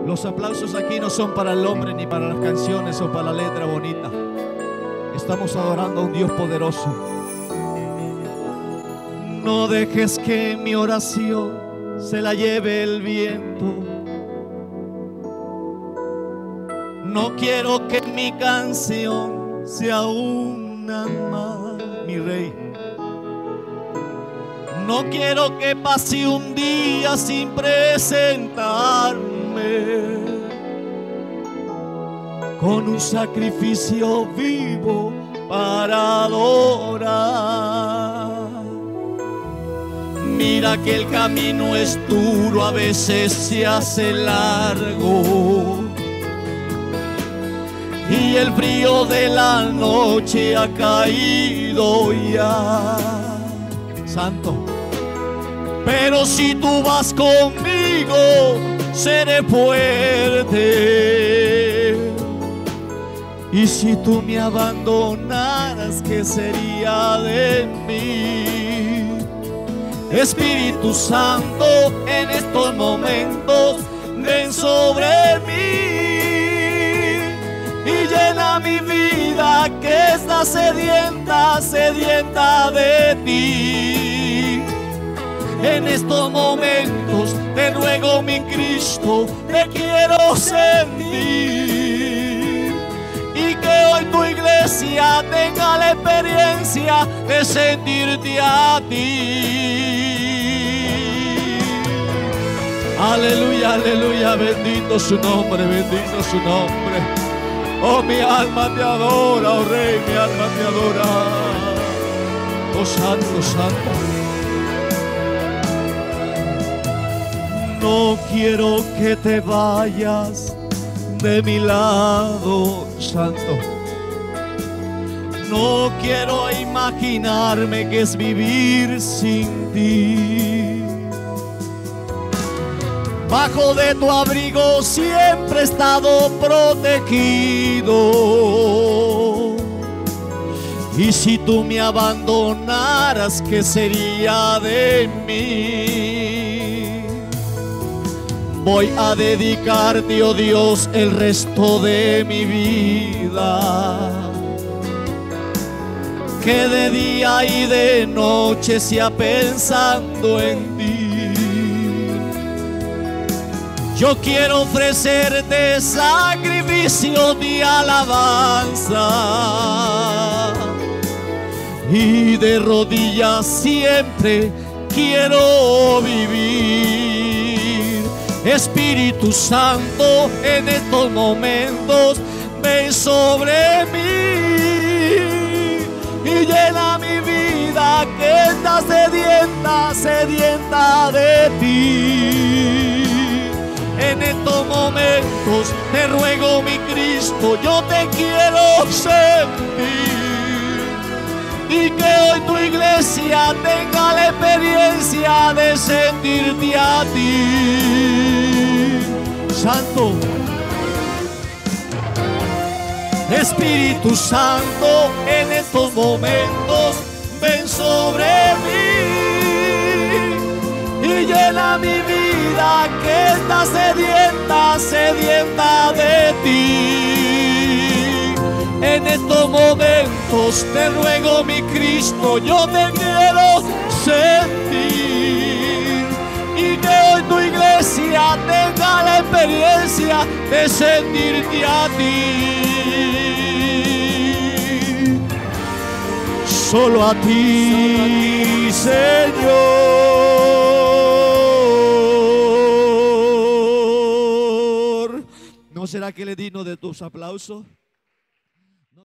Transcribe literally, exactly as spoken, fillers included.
Los aplausos aquí no son para el hombre ni para las canciones o para la letra bonita. Estamos adorando a un Dios poderoso. No dejes que mi oración se la lleve el viento. No quiero que mi canción sea una más, mi rey. No quiero que pase un día sin presentarme con un sacrificio vivo para adorar. Mira que el camino es duro, a veces se hace largo, y el frío de la noche ha caído ya. Santo. Pero si tú vas conmigo, seré fuerte. Y si tú me abandonaras, ¿qué sería de mí? Espíritu Santo, en estos momentos ven sobre mí y llena mi vida, que está sedienta, sedienta de ti. En estos momentos te ruego, mi Cristo, te quiero sentir, y que hoy tu iglesia tenga la experiencia de sentirte a ti. Aleluya, aleluya, bendito su nombre, bendito su nombre. Oh, mi alma te adora, oh Rey, mi alma te adora. Oh, santo, santo. No quiero que te vayas de mi lado, santo. No quiero imaginarme que es vivir sin ti. Bajo de tu abrigo siempre he estado protegido, y si tú me abandonaras, ¿qué sería de mí? Voy a dedicarte, oh Dios, el resto de mi vida, que de día y de noche sea pensando en ti. Yo quiero ofrecerte sacrificio de alabanza, y de rodillas siempre quiero vivir. Espíritu Santo, en estos momentos ven sobre mí y llena mi vida, que está sedienta, sedienta de ti. En estos momentos te ruego, mi Cristo, yo te quiero sentir, y que hoy tu iglesia tenga la experiencia de sentirte a ti. Santo. Espíritu Santo, en estos momentos ven sobre mí y llena mi vida, que está sedienta, sedienta de ti. En estos momentos te ruego, mi Cristo, yo te quiero sentir, y que hoy tu iglesia tenga la experiencia de sentirte a ti. Solo a ti, Señor. ¿No será que le digno de tus aplausos?